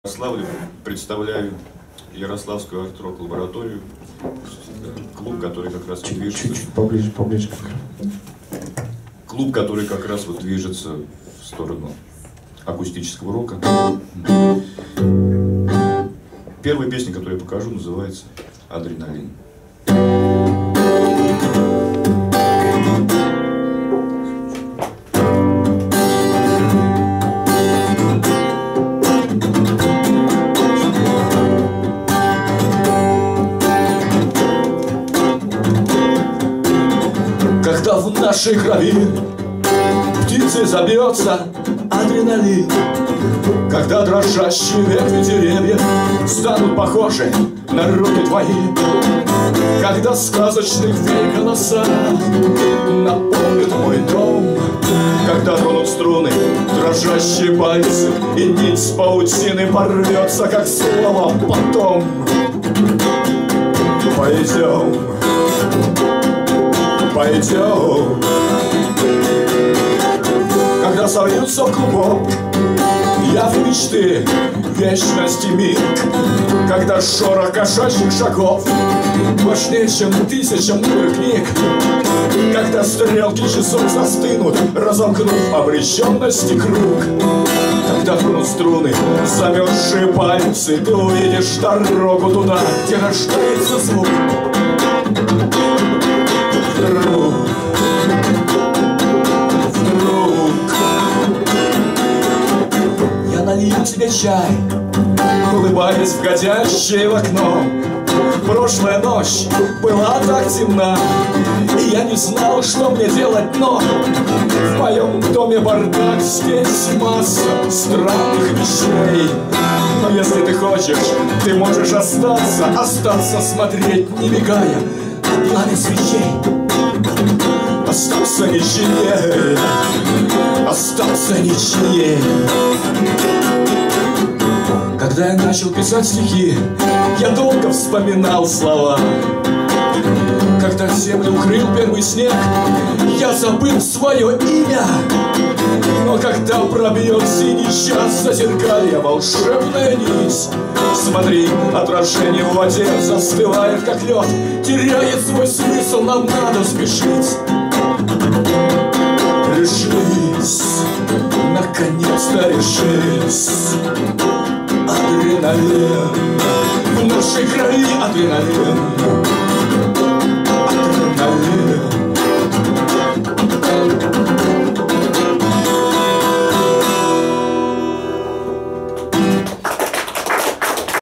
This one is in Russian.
Ярославле представляю Ярославскую арт-рок-лабораторию, клуб, который как раз движется. Чуть-чуть поближе. Клуб, который как раз вот движется в сторону акустического рока. Первая песня, которую я покажу, называется «Адреналин». Когда в нашей крови птицей забьется адреналин, когда дрожащие ветви деревьев станут похожи на руки твои, когда сказочных фей голоса наполнят мой дом, когда тронут струны дрожащие пальцы, и нить с паутины порвется, как слово потом. Пойдем, когда сольются в клубок явь мечты, вечности миг, когда шорох кошачьих шагов мощнее, чем тысяча мудрых книг, когда стрелки часов застынут, разомкнув обреченности круг, когда тронут струны замерзшие пальцы, ты увидишь дорогу туда, где рождается звук. Вдруг я налью тебе чай, улыбаясь, входящее в окно. Прошлая ночь была так темна, и я не знал, что мне делать, но в моем доме бардак, здесь масса странных вещей. Но если ты хочешь, ты можешь остаться смотреть, не мигая от пламя свечей. Остался ничьей, остался ничьей. Когда я начал писать стихи, я долго вспоминал слова. Когда землю укрыл первый снег, я забыл свое имя. Но когда пробьет синий час зазеркалья волшебная нить, смотри, отражение в воде застывает, как лед, теряет свой смысл, нам надо спешить. Решись, наконец-то решись. Адреналин, в нашей крови адреналин. Адреналин.